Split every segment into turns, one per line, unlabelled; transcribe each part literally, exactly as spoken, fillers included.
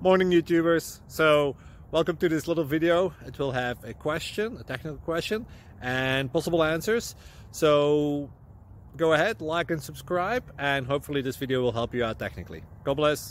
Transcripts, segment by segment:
Morning YouTubers. So welcome to this little video. It will have a question, a technical question, and possible answers. So go ahead, like and subscribe, and hopefully this video will help you out technically. God bless.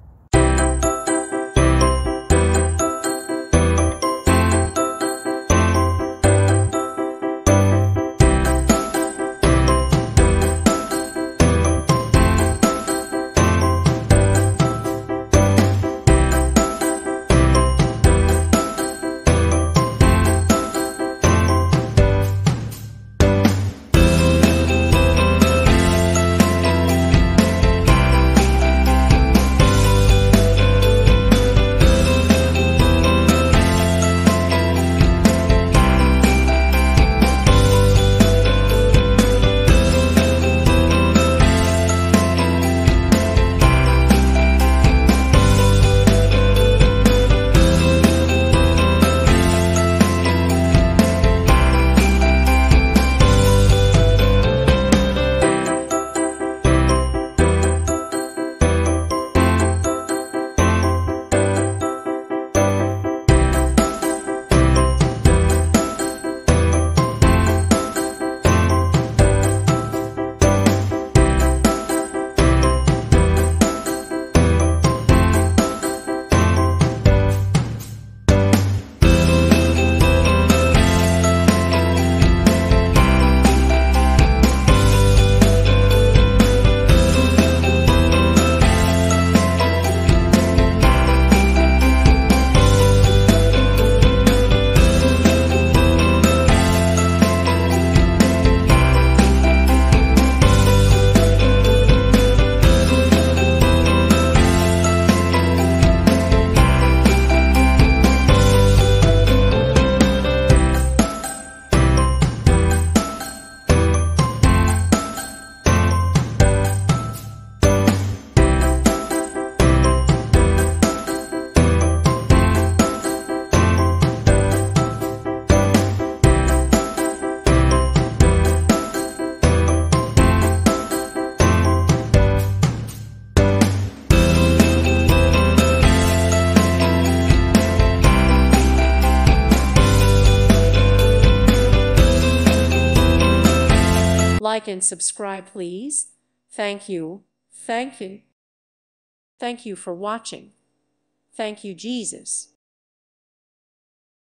Like and subscribe, please. Thank you. Thank you. Thank you for watching. Thank you, Jesus.